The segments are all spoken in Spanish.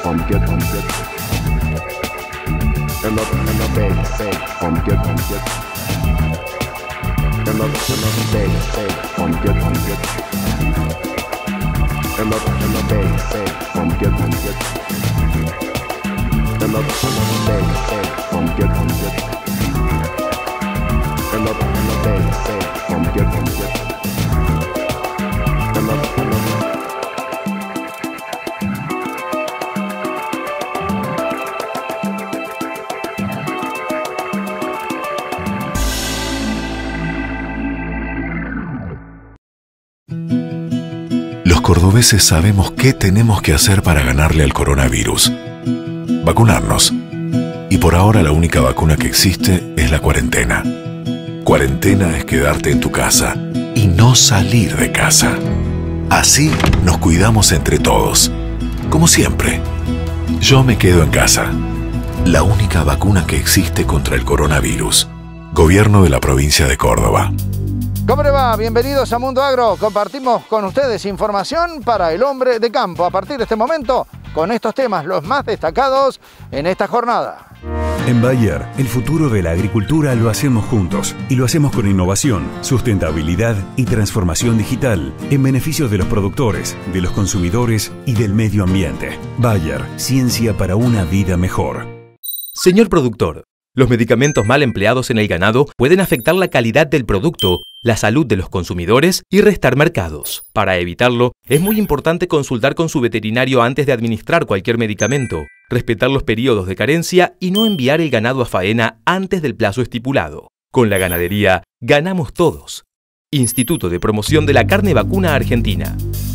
Los cordobeses sabemos qué tenemos que hacer para ganarle al coronavirus. Vacunarnos. Y por ahora la única vacuna que existe es la cuarentena. Cuarentena es quedarte en tu casa y no salir de casa. Así nos cuidamos entre todos. Como siempre. Yo me quedo en casa. La única vacuna que existe contra el coronavirus. Gobierno de la provincia de Córdoba. ¿Cómo le va? Bienvenidos a Mundo Agro. Compartimos con ustedes información para el hombre de campo. A partir de este momento, con estos temas, los más destacados en esta jornada. En Bayer, el futuro de la agricultura lo hacemos juntos. Y lo hacemos con innovación, sustentabilidad y transformación digital, en beneficio de los productores, de los consumidores y del medio ambiente. Bayer, ciencia para una vida mejor. Señor productor, los medicamentos mal empleados en el ganado pueden afectar la calidad del producto, la salud de los consumidores y restar mercados. Para evitarlo, es muy importante consultar con su veterinario antes de administrar cualquier medicamento, respetar los periodos de carencia y no enviar el ganado a faena antes del plazo estipulado. Con la ganadería, ganamos todos. Instituto de Promoción de la Carne Vacuna Argentina.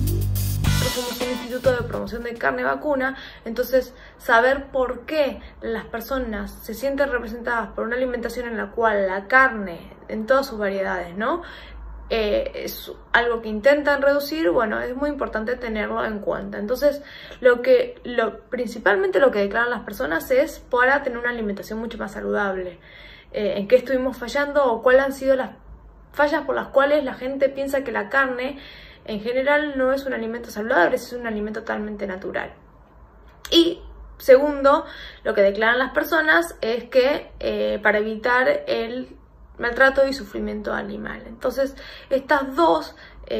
Somos un instituto de promoción de carne vacuna, entonces saber por qué las personas se sienten representadas por una alimentación en la cual la carne, en todas sus variedades, ¿no? Es algo que intentan reducir, bueno, es muy importante tenerlo en cuenta. Entonces, principalmente lo que declaran las personas es para tener una alimentación mucho más saludable. ¿En qué estuvimos fallando o cuáles han sido las fallas por las cuales la gente piensa que la carne en general no es un alimento saludable, es un alimento totalmente natural? Y segundo, lo que declaran las personas es que para evitar el maltrato y sufrimiento animal. Entonces, estas dos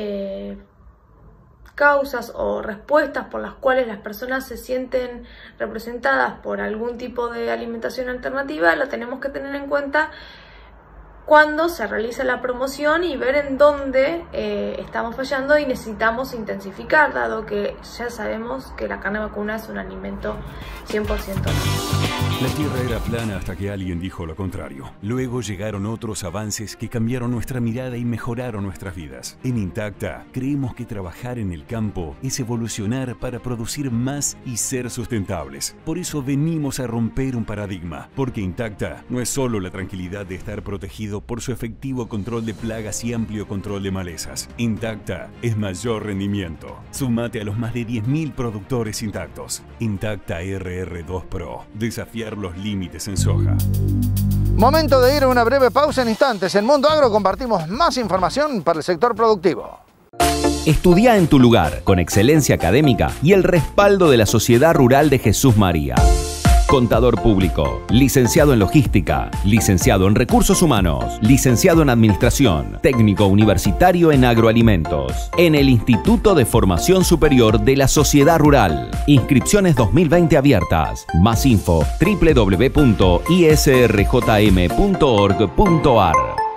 causas o respuestas por las cuales las personas se sienten representadas por algún tipo de alimentación alternativa, la tenemos que tener en cuenta cuando se realiza la promoción y ver en dónde estamos fallando y necesitamos intensificar, dado que ya sabemos que la carne vacuna es un alimento 100% natural. La Tierra era plana hasta que alguien dijo lo contrario. Luego llegaron otros avances que cambiaron nuestra mirada y mejoraron nuestras vidas. En Intacta, creemos que trabajar en el campo es evolucionar para producir más y ser sustentables. Por eso venimos a romper un paradigma, porque Intacta no es solo la tranquilidad de estar protegido por su efectivo control de plagas y amplio control de malezas. Intacta es mayor rendimiento. Sumate a los más de 10.000 productores intactos. Intacta RR2 Pro. Desafiar los límites en soja. Momento de ir a una breve pausa. En instantes, en Mundo Agro compartimos más información para el sector productivo. Estudia en tu lugar, con excelencia académica y el respaldo de la Sociedad Rural de Jesús María. Contador público, licenciado en logística, licenciado en recursos humanos, licenciado en administración, técnico universitario en agroalimentos, en el Instituto de Formación Superior de la Sociedad Rural. Inscripciones 2020 abiertas. Más info www.isrjm.org.ar.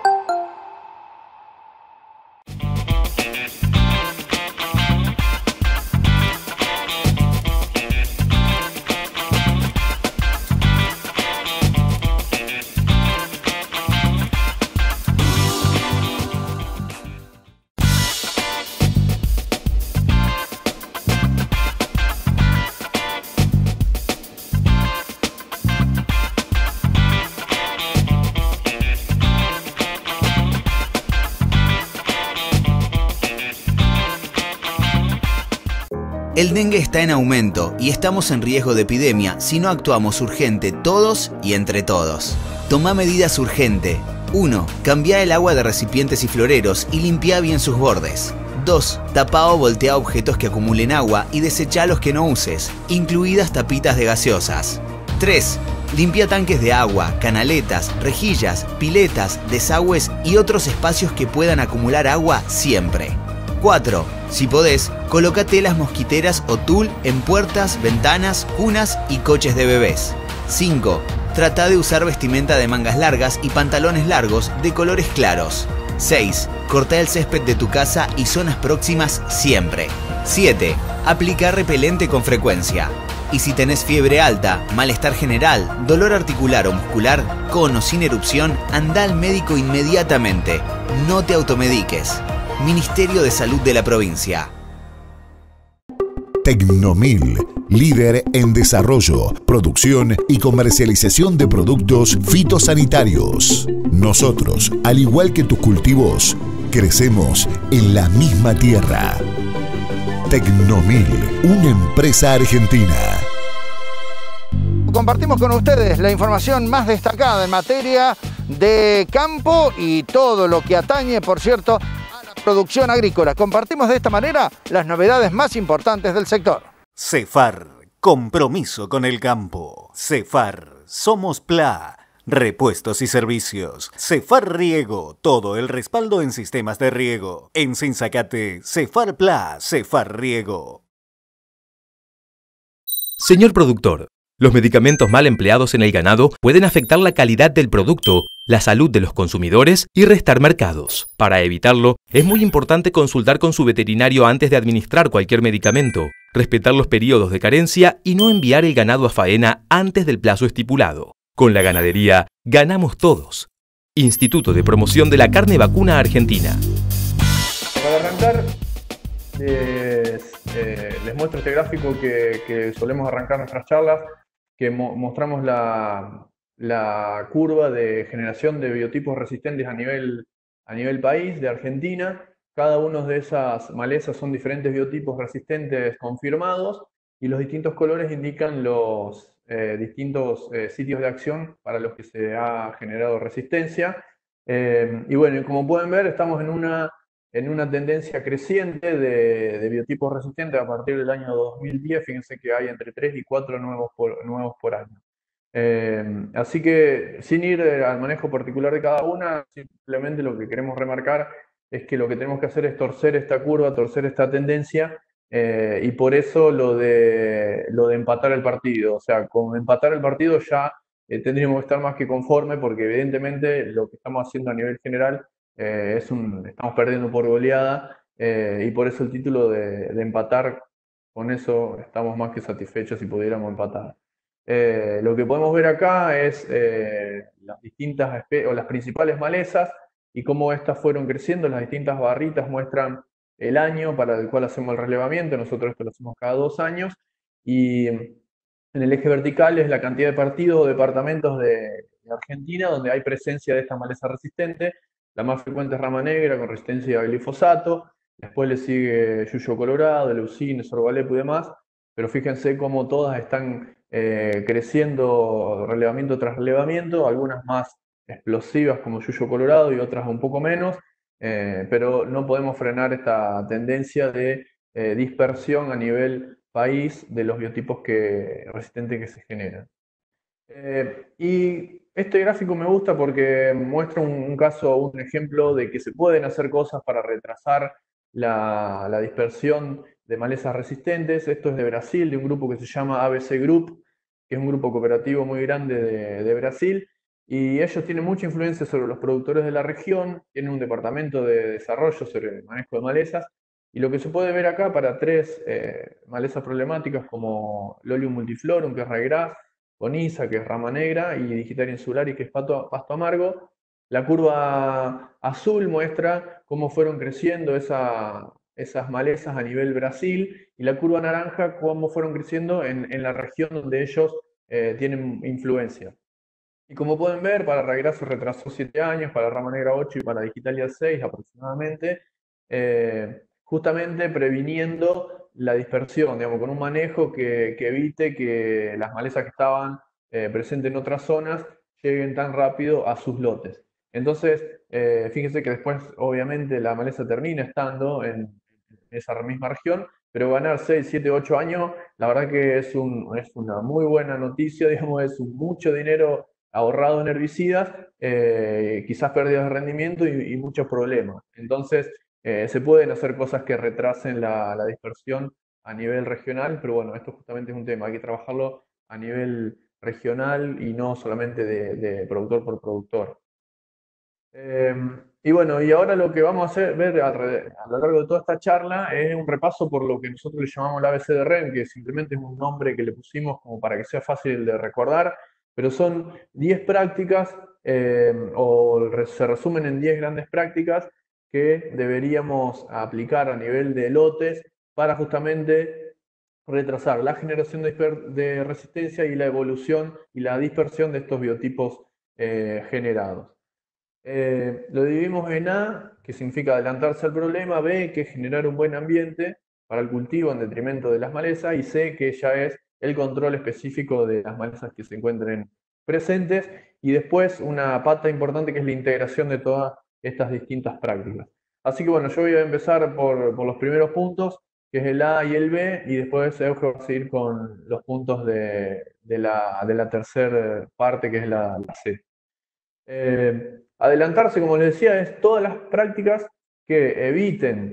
El dengue está en aumento y estamos en riesgo de epidemia si no actuamos urgente todos y entre todos. Toma medidas urgente. 1. Cambia el agua de recipientes y floreros y limpia bien sus bordes. 2. Tapa o voltea objetos que acumulen agua y desecha los que no uses, incluidas tapitas de gaseosas. 3. Limpia tanques de agua, canaletas, rejillas, piletas, desagües y otros espacios que puedan acumular agua siempre. 4. Si podés, coloca telas mosquiteras o tul en puertas, ventanas, cunas y coches de bebés. 5. Trata de usar vestimenta de mangas largas y pantalones largos de colores claros. 6. Corta el césped de tu casa y zonas próximas siempre. 7. Aplica repelente con frecuencia. Y si tenés fiebre alta, malestar general, dolor articular o muscular, con o sin erupción, anda al médico inmediatamente. No te automediques. Ministerio de Salud de la provincia. Tecnomil, líder en desarrollo, producción y comercialización de productos fitosanitarios. Nosotros, al igual que tus cultivos, crecemos en la misma tierra. Tecnomil, una empresa argentina. Compartimos con ustedes la información más destacada en materia de campo y todo lo que atañe, por cierto, a la producción agrícola. Compartimos de esta manera las novedades más importantes del sector. Cefar, compromiso con el campo. Cefar, somos PLA. Repuestos y servicios. Cefar Riego, todo el respaldo en sistemas de riego. En Sinzacate, Cefar PLA, Cefar Riego. Señor productor, los medicamentos mal empleados en el ganado pueden afectar la calidad del producto, la salud de los consumidores y restar mercados. Para evitarlo, es muy importante consultar con su veterinario antes de administrar cualquier medicamento, respetar los periodos de carencia y no enviar el ganado a faena antes del plazo estipulado. Con la ganadería, ganamos todos. Instituto de Promoción de la Carne Vacuna Argentina. Para arrancar, les muestro este gráfico que solemos arrancar nuestras charlas, que mostramos la curva de generación de biotipos resistentes a nivel país, de Argentina. Cada una de esas malezas son diferentes biotipos resistentes confirmados y los distintos colores indican los distintos sitios de acción para los que se ha generado resistencia. Y bueno, como pueden ver, estamos en una tendencia creciente de biotipos resistentes a partir del año 2010. Fíjense que hay entre 3 y 4 nuevos por año. Así que sin ir al manejo particular de cada una, simplemente lo que queremos remarcar es que lo que tenemos que hacer es torcer esta curva, torcer esta tendencia, y por eso lo de empatar el partido. O sea, con empatar el partido ya tendríamos que estar más que conforme, porque evidentemente lo que estamos haciendo a nivel general estamos perdiendo por goleada, y por eso el título de empatar, con eso estamos más que satisfechos si pudiéramos empatar. Lo que podemos ver acá es las distintas o las principales malezas y cómo estas fueron creciendo. Las distintas barritas muestran el año para el cual hacemos el relevamiento. Nosotros esto lo hacemos cada 2 años. Y en el eje vertical es la cantidad de partidos o departamentos de Argentina donde hay presencia de esta maleza resistente. La más frecuente es rama negra con resistencia a glifosato. Después le sigue yuyo colorado, leucine, sorgolepo y demás. Pero fíjense cómo todas están creciendo relevamiento tras relevamiento, algunas más explosivas como yuyo colorado y otras un poco menos, pero no podemos frenar esta tendencia de dispersión a nivel país de los biotipos resistentes que se generan. Y este gráfico me gusta porque muestra un caso, un ejemplo de que se pueden hacer cosas para retrasar la dispersión de malezas resistentes. Esto es de Brasil, de un grupo que se llama ABC Group, que es un grupo cooperativo muy grande de Brasil, y ellos tienen mucha influencia sobre los productores de la región, tienen un departamento de desarrollo sobre el manejo de malezas, y lo que se puede ver acá para 3 malezas problemáticas como Lolium multiflorum, que es ryegrass, Coniza, que es rama negra, y Digitaria insulari, que es pasto amargo. La curva azul muestra cómo fueron creciendo esas malezas a nivel Brasil, y la curva naranja cómo fueron creciendo en la región donde ellos tienen influencia. Y como pueden ver, para ryegrass se retrasó 7 años, para rama negra 8 y para Digitalia 6 aproximadamente, justamente previniendo la dispersión, digamos, con un manejo que evite que las malezas que estaban presentes en otras zonas lleguen tan rápido a sus lotes. Entonces, fíjense que después, obviamente, la maleza termina estando en esa misma región, pero ganar 6, 7, 8 años, la verdad que es una muy buena noticia, digamos, es mucho dinero ahorrado en herbicidas, quizás pérdidas de rendimiento y muchos problemas. Entonces, se pueden hacer cosas que retrasen la dispersión a nivel regional, pero bueno, esto justamente es un tema, hay que trabajarlo a nivel regional y no solamente de productor por productor. Y bueno, y ahora lo que vamos a hacer, ver a lo largo de toda esta charla es un repaso por lo que nosotros le llamamos la ABC de REN, que simplemente es un nombre que le pusimos como para que sea fácil de recordar, pero son 10 prácticas se resumen en 10 grandes prácticas que deberíamos aplicar a nivel de lotes para justamente retrasar la generación de resistencia y la evolución y la dispersión de estos biotipos generados. Lo dividimos en A, que significa adelantarse al problema, B, que es generar un buen ambiente para el cultivo en detrimento de las malezas, y C, que ya es el control específico de las malezas que se encuentren presentes, y después una pata importante que es la integración de todas estas distintas prácticas. Así que bueno, yo voy a empezar por los primeros puntos, que es el A y el B, y después Eugenio va a seguir con los puntos de la tercera parte, que es la C. Adelantarse, como les decía, es todas las prácticas que eviten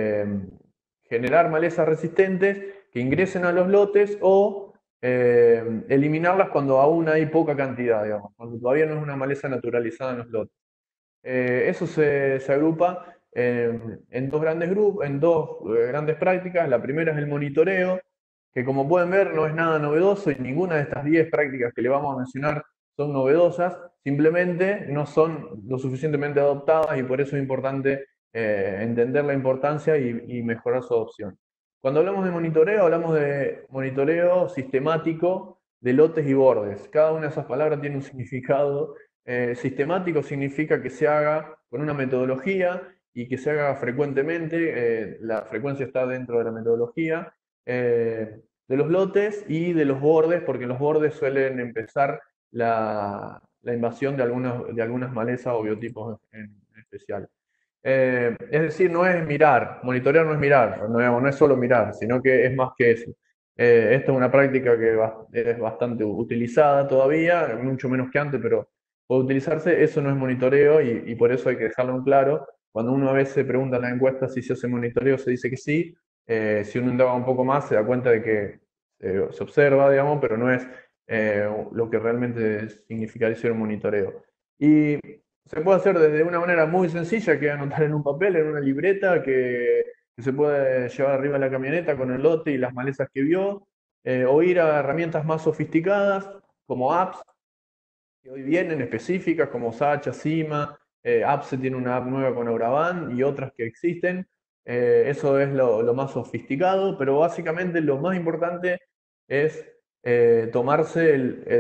generar malezas resistentes, que ingresen a los lotes o eliminarlas cuando aún hay poca cantidad, digamos, cuando todavía no es una maleza naturalizada en los lotes. Eso se agrupa en dos grandes grupos, en dos grandes prácticas. La primera es el monitoreo, que como pueden ver no es nada novedoso y ninguna de estas 10 prácticas que le vamos a mencionar son novedosas, simplemente no son lo suficientemente adoptadas y por eso es importante entender la importancia y mejorar su adopción. Cuando hablamos de monitoreo sistemático de lotes y bordes. Cada una de esas palabras tiene un significado. Sistemático significa que se haga con una metodología y que se haga frecuentemente. La frecuencia está dentro de la metodología. De los lotes y de los bordes, porque en los bordes suelen empezar la invasión de algunas malezas o biotipos en especial. Es decir, no es mirar, monitorear no es mirar, no es solo mirar, sino que es más que eso. Esta es una práctica que es bastante utilizada todavía, mucho menos que antes, pero puede utilizarse. Eso no es monitoreo y por eso hay que dejarlo en claro. Cuando uno a veces pregunta en la encuesta si se hace monitoreo, se dice que sí. Si uno indaga un poco más, se da cuenta de que se observa, digamos, pero no es lo que realmente significaría ser un monitoreo. Y se puede hacer desde una manera muy sencilla, que es anotar en un papel, en una libreta, que se puede llevar arriba de la camioneta con el lote y las malezas que vio, o ir a herramientas más sofisticadas, como apps, que hoy vienen específicas, como Sacha, Cima. Apps tiene una app nueva con Auraban y otras que existen. Eso es lo más sofisticado, pero básicamente lo más importante es tomarse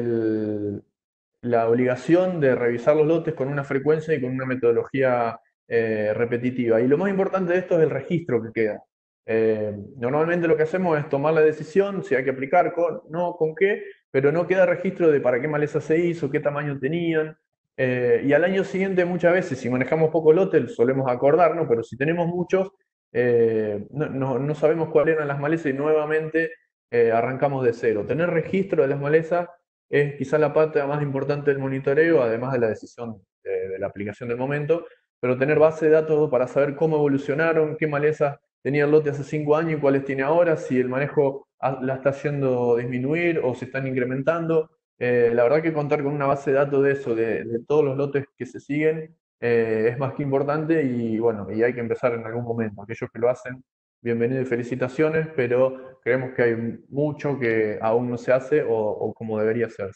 la obligación de revisar los lotes con una frecuencia y con una metodología repetitiva. Y lo más importante de esto es el registro que queda. Normalmente lo que hacemos es tomar la decisión, si hay que aplicar, con qué, pero no queda registro de para qué maleza se hizo, qué tamaño tenían. Y al año siguiente muchas veces, si manejamos poco lote, solemos acordarnos, pero si tenemos muchos, no sabemos cuáles eran las malezas y nuevamente arrancamos de cero. Tener registro de las malezas es quizá la parte más importante del monitoreo, además de la decisión de la aplicación del momento, pero tener base de datos para saber cómo evolucionaron, qué malezas tenía el lote hace 5 años y cuáles tiene ahora, si el manejo la está haciendo disminuir o se están incrementando. La verdad que contar con una base de datos de eso, de todos los lotes que se siguen, es más que importante y bueno, y hay que empezar en algún momento. Aquellos que lo hacen, bienvenidos y felicitaciones, pero creemos que hay mucho que aún no se hace o como debería hacerse.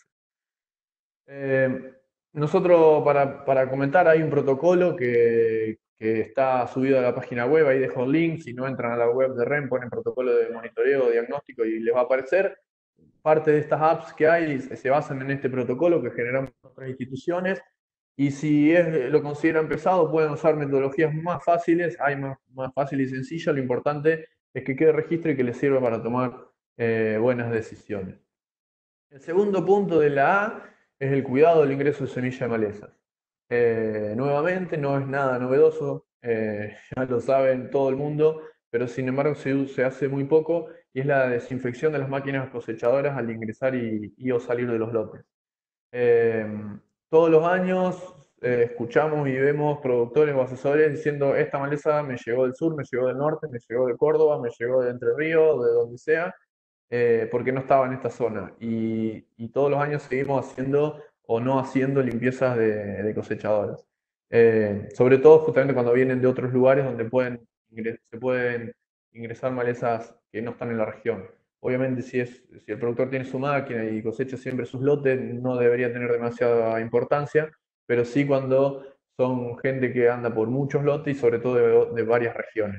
Nosotros, para comentar, hay un protocolo que está subido a la página web, ahí dejo el link. Si no entran a la web de REN, ponen protocolo de monitoreo diagnóstico y les va a aparecer. Parte de estas apps que hay se basan en este protocolo que generamos otras instituciones. Y si lo consideran pesado, pueden usar metodologías más fáciles, hay más fáciles y sencillas. Lo importante es que quede registro y que les sirva para tomar buenas decisiones. El segundo punto de la A es el cuidado del ingreso de semilla de malezas. Nuevamente, no es nada novedoso, ya lo saben todo el mundo, pero sin embargo se hace muy poco, y es la desinfección de las máquinas cosechadoras al ingresar y o salir de los lotes. Todos los años escuchamos y vemos productores o asesores diciendo: esta maleza me llegó del sur, me llegó del norte, me llegó de Córdoba, me llegó de Entre Ríos, de donde sea, porque no estaba en esta zona. Y todos los años seguimos haciendo o no haciendo limpiezas de cosechadoras. Sobre todo justamente cuando vienen de otros lugares donde se pueden ingresar malezas que no están en la región. Obviamente si el productor tiene su máquina y cosecha siempre sus lotes, no debería tener demasiada importancia, pero sí cuando son gente que anda por muchos lotes y sobre todo de varias regiones.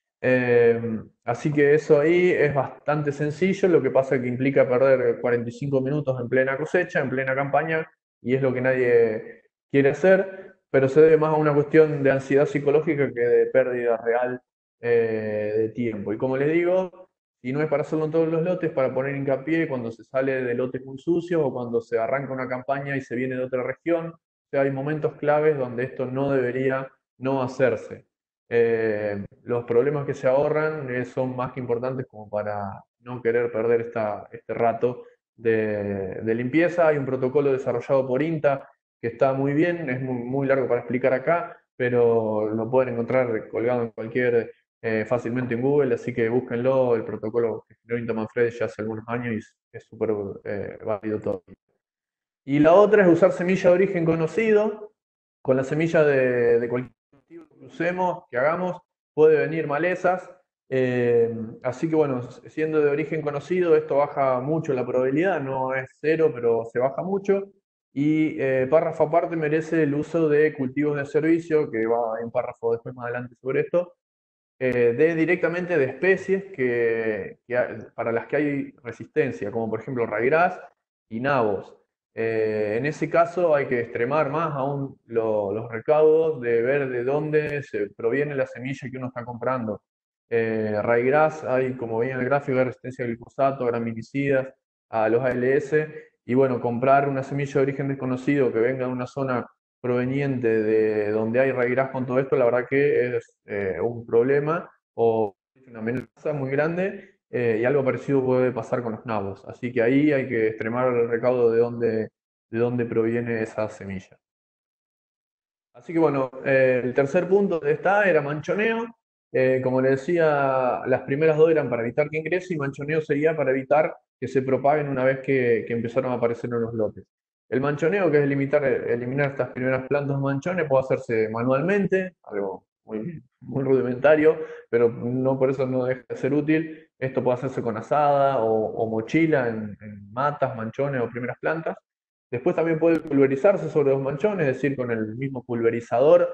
Así que eso ahí es bastante sencillo, lo que pasa es que implica perder 45 minutos en plena cosecha, en plena campaña, y es lo que nadie quiere hacer, pero se debe más a una cuestión de ansiedad psicológica que de pérdida real de tiempo. Y como les digo, si no es para hacerlo en todos los lotes, para poner hincapié cuando se sale de lotes muy sucios o cuando se arranca una campaña y se viene de otra región. O sea, hay momentos claves donde esto no debería no hacerse. Los problemas que se ahorran son más que importantes como para no querer perder este rato de limpieza. Hay un protocolo desarrollado por INTA que está muy bien, es muy largo para explicar acá, pero lo pueden encontrar colgado en cualquier fácilmente en Google, así que búsquenlo. El protocolo que generó INTA Manfredi ya hace algunos años y es súper válido todavía. Y la otra es usar semilla de origen conocido. Con la semilla de cualquier cultivo que usemos, que hagamos, puede venir malezas. Así que bueno, siendo de origen conocido, esto baja mucho la probabilidad, no es cero, pero se baja mucho. Y párrafo aparte merece el uso de cultivos de servicio, que va en párrafo después más adelante sobre esto, directamente de especies para las que hay resistencia, como por ejemplo ryegrass y nabos. En ese caso hay que extremar más aún los recaudos de ver de dónde se proviene la semilla que uno está comprando. Ryegrass, hay, como veía en el gráfico, de resistencia a glifosato, a graminicidas, a los ALS, y bueno, comprar una semilla de origen desconocido que venga de una zona proveniente de donde hay ryegrass con todo esto, la verdad que es un problema o una amenaza muy grande. Y algo parecido puede pasar con los nabos. Así que ahí hay que extremar el recaudo de dónde proviene esa semilla. Así que bueno, el tercer punto de esta era manchoneo. Como les decía, las primeras dos eran para evitar que ingrese y manchoneo sería para evitar que se propaguen una vez que empezaron a aparecer en los lotes. El manchoneo, que es eliminar estas primeras plantas manchones, puede hacerse manualmente, algo muy rudimentario, pero no por eso no deja de ser útil. Esto puede hacerse con azada o mochila en matas, manchones o primeras plantas. Después también puede pulverizarse sobre los manchones, es decir, con el mismo pulverizador,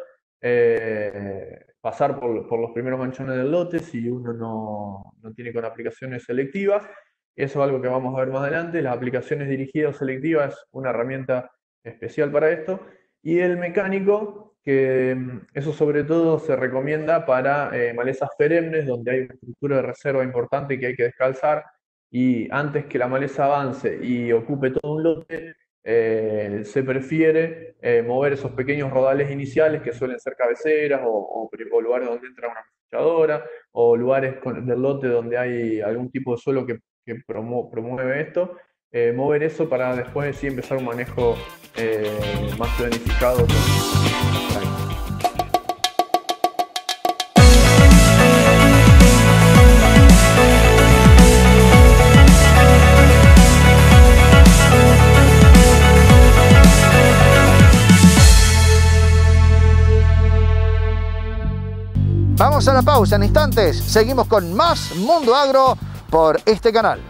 pasar por los primeros manchones del lote si uno no tiene con aplicaciones selectivas. Eso es algo que vamos a ver más adelante. Las aplicaciones dirigidas o selectivas es una herramienta especial para esto. Y el mecánico, que eso sobre todo se recomienda para malezas perennes, donde hay una estructura de reserva importante que hay que descalzar, y antes que la maleza avance y ocupe todo un lote, se prefiere mover esos pequeños rodales iniciales que suelen ser cabeceras o lugares donde entra una cosechadora o lugares del lote donde hay algún tipo de suelo que promueve esto, mover eso para después sí empezar un manejo más planificado. Vamos a la pausa, en instantes seguimos con más Mundo Agro por este canal.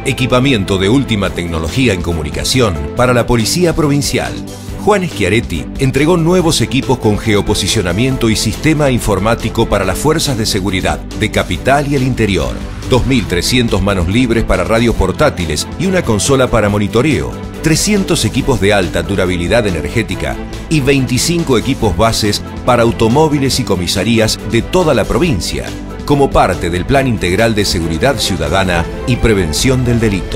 Equipamiento de última tecnología en comunicación para la Policía Provincial. Juan Schiaretti entregó nuevos equipos con geoposicionamiento y sistema informático para las fuerzas de seguridad de Capital y el interior. 2.300 manos libres para radios portátiles y una consola para monitoreo. 300 equipos de alta durabilidad energética y 25 equipos bases para automóviles y comisarías de toda la provincia, como parte del Plan Integral de Seguridad Ciudadana y Prevención del Delito.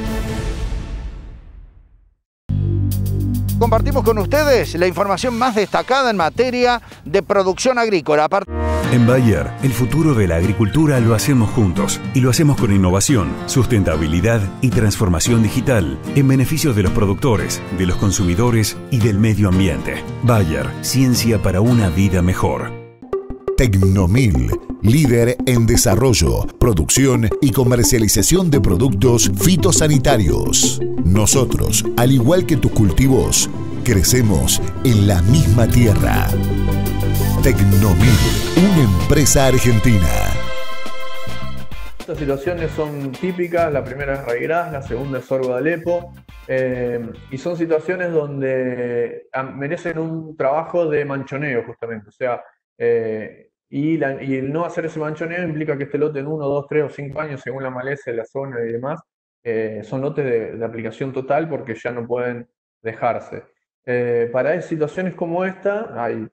Compartimos con ustedes la información más destacada en materia de producción agrícola. En Bayer, el futuro de la agricultura lo hacemos juntos y lo hacemos con innovación, sustentabilidad y transformación digital en beneficio de los productores, de los consumidores y del medio ambiente. Bayer, ciencia para una vida mejor. Tecnomil, líder en desarrollo, producción y comercialización de productos fitosanitarios. Nosotros, al igual que tus cultivos, crecemos en la misma tierra. Tecnomil, una empresa argentina. Estas situaciones son típicas, la primera es raigras, la segunda es sorgo de Alepo, y son situaciones donde merecen un trabajo de manchoneo justamente, o sea, y el no hacer ese manchoneo implica que este lote en 1, 2, 3 o 5 años, según la maleza, la zona y demás, son lotes de aplicación total porque ya no pueden dejarse. Para situaciones como esta,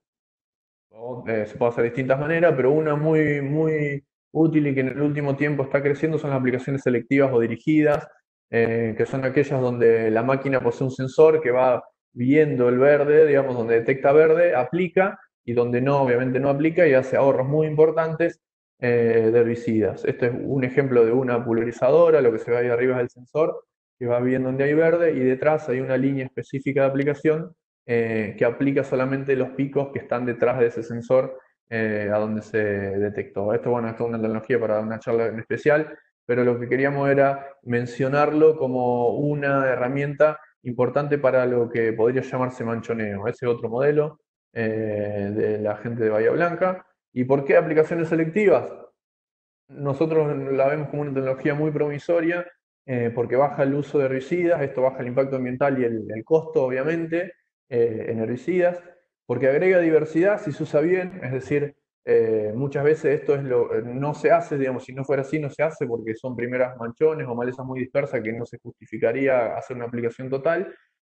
se puede hacer de distintas maneras, pero una muy útil y que en el último tiempo está creciendo son las aplicaciones selectivas o dirigidas, que son aquellas donde la máquina posee un sensor que va viendo el verde, digamos, donde detecta verde, aplica, y donde no, obviamente no aplica y hace ahorros muy importantes de herbicidas. Este es un ejemplo de una pulverizadora, lo que se ve ahí arriba es el sensor, que va viendo donde hay verde, y detrás hay una línea específica de aplicación que aplica solamente los picos que están detrás de ese sensor a donde se detectó. Esto, bueno, esto es una tecnología para una charla en especial, pero lo que queríamos era mencionarlo como una herramienta importante para lo que podría llamarse manchoneo. Ese es otro modelo de la gente de Bahía Blanca. ¿Y por qué aplicaciones selectivas? Nosotros la vemos como una tecnología muy promisoria porque baja el uso de herbicidas, esto baja el impacto ambiental y el costo, obviamente, en herbicidas, porque agrega diversidad si se usa bien, es decir, muchas veces esto no se hace, digamos, si no fuera así no se hace porque son primeras manchones o malezas muy dispersas que no se justificaría hacer una aplicación total,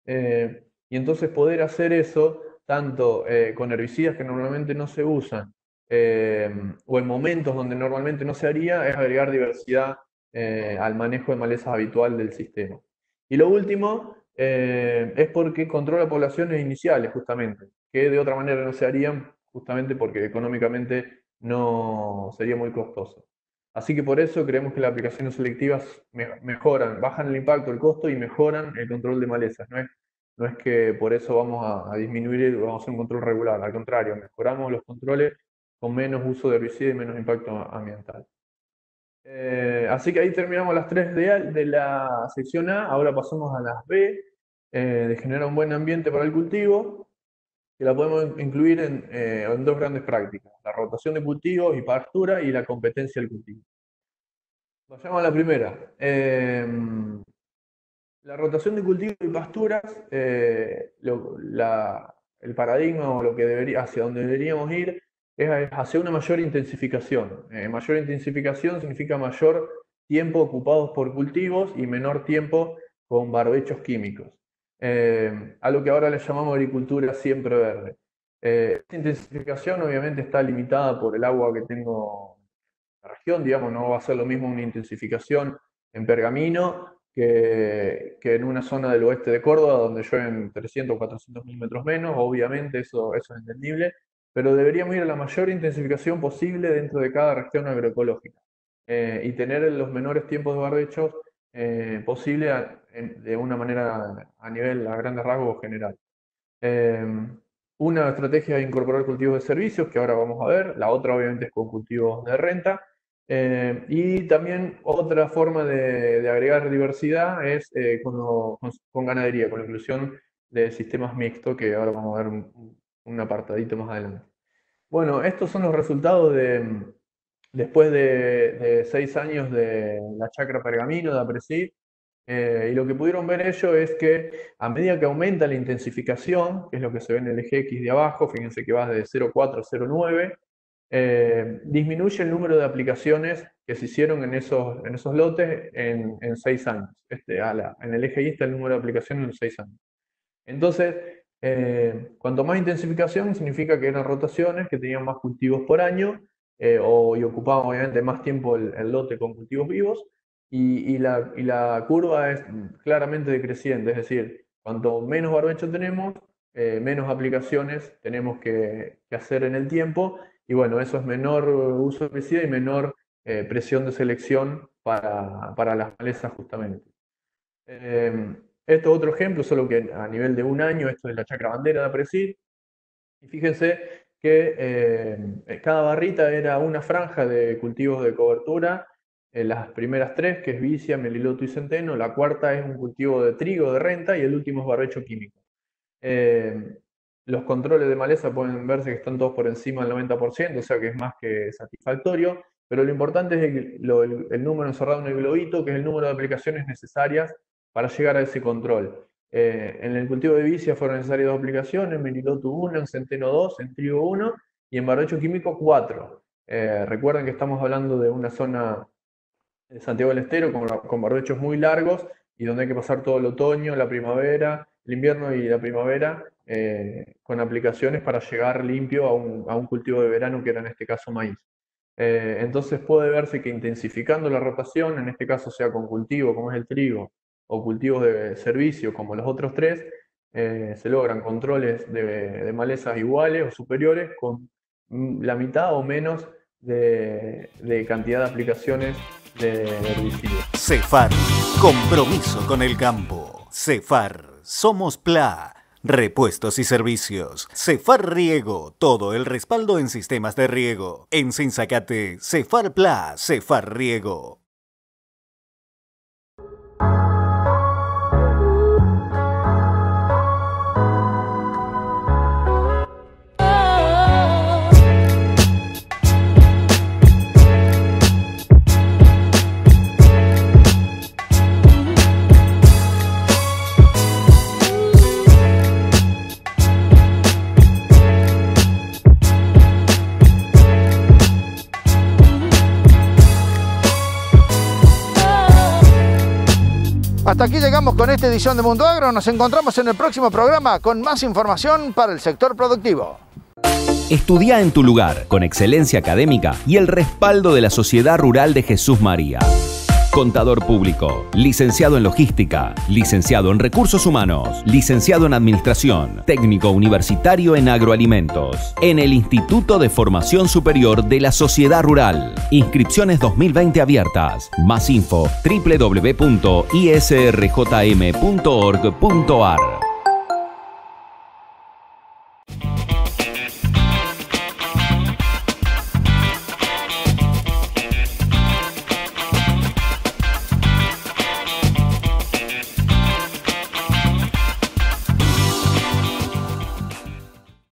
y entonces poder hacer eso tanto con herbicidas que normalmente no se usan, o en momentos donde normalmente no se haría, es agregar diversidad al manejo de malezas habitual del sistema. Y lo último es porque controla poblaciones iniciales, justamente, que de otra manera no se harían, justamente porque económicamente no sería muy costoso. Así que por eso creemos que las aplicaciones selectivas mejoran, bajan el impacto, el costo y mejoran el control de malezas. No es que por eso vamos a disminuir, vamos a hacer un control regular, al contrario, mejoramos los controles con menos uso de herbicida y menos impacto ambiental. Así que ahí terminamos las 3 de la sección A, ahora pasamos a las B, de generar un buen ambiente para el cultivo, que la podemos incluir en 2 grandes prácticas, la rotación de cultivos y pastura y la competencia del cultivo. Vayamos a la primera. La rotación de cultivos y pasturas, el paradigma o lo que hacia donde deberíamos ir es hacia una mayor intensificación. Mayor intensificación significa mayor tiempo ocupados por cultivos y menor tiempo con barbechos químicos. A lo que ahora le llamamos agricultura siempre verde. Esta intensificación obviamente está limitada por el agua que tengo en la región, digamos, no va a ser lo mismo una intensificación en Pergamino que en una zona del oeste de Córdoba, donde llueven 300 o 400 milímetros menos, obviamente eso es entendible, pero deberíamos ir a la mayor intensificación posible dentro de cada región agroecológica y tener los menores tiempos de barbechos posible de una manera a grandes rasgos general. Una estrategia es incorporar cultivos de servicios, que ahora vamos a ver, la otra obviamente es con cultivos de renta, y también otra forma de agregar diversidad es con ganadería, con la inclusión de sistemas mixtos, que ahora vamos a ver un apartadito más adelante. Bueno, estos son los resultados después de 6 años de la chacra Pergamino, de Apresid. Y lo que pudieron ver ellos es que a medida que aumenta la intensificación, que es lo que se ve en el eje X de abajo, fíjense que va de 0,4 a 0,9, disminuye el número de aplicaciones que se hicieron en esos lotes en 6 años. En el eje Y está el número de aplicaciones en 6 años. Entonces, cuanto más intensificación significa que eran rotaciones, que tenían más cultivos por año, y ocupaban obviamente más tiempo el lote con cultivos vivos. Y la curva es claramente decreciente, es decir, cuanto menos barbecho tenemos, menos aplicaciones tenemos que hacer en el tiempo, y bueno, eso es menor uso de pesticida y menor presión de selección para las malezas justamente. Esto es otro ejemplo, solo que a nivel de un año, esto es la chacra bandera de Apresid, y fíjense que cada barrita era una franja de cultivos de cobertura. Las primeras 3, que es vicia, meliloto y centeno, la cuarta es un cultivo de trigo de renta y el último es barbecho químico. Los controles de maleza pueden verse que están todos por encima del 90%, o sea que es más que satisfactorio, pero lo importante es el número encerrado en el globito, que es el número de aplicaciones necesarias para llegar a ese control. En el cultivo de vicia fueron necesarias 2 aplicaciones, en meliloto 1, en centeno 2, en trigo 1 y en barbecho químico 4. Recuerden que estamos hablando de una zona de Santiago del Estero con barbechos muy largos y donde hay que pasar todo el otoño, la primavera, el invierno y la primavera con aplicaciones para llegar limpio a un cultivo de verano, que era en este caso maíz. Entonces puede verse que intensificando la rotación, en este caso sea con cultivo como es el trigo o cultivos de servicio como los otros 3, se logran controles de malezas iguales o superiores con la mitad o menos de cantidad de aplicaciones de herbicidas. CEFAR, compromiso con el campo. CEFAR, somos PLA, repuestos y servicios. CEFAR Riego, todo el respaldo en sistemas de riego. En Sinzacate, CEFAR PLA, CEFAR Riego. Hasta aquí llegamos con esta edición de Mundo Agro. Nos encontramos en el próximo programa con más información para el sector productivo. Estudia en tu lugar, con excelencia académica y el respaldo de la Sociedad Rural de Jesús María. Contador público, licenciado en logística, licenciado en recursos humanos, licenciado en administración, técnico universitario en agroalimentos, en el Instituto de Formación Superior de la Sociedad Rural. Inscripciones 2020 abiertas. Más info www.isrjm.org.ar.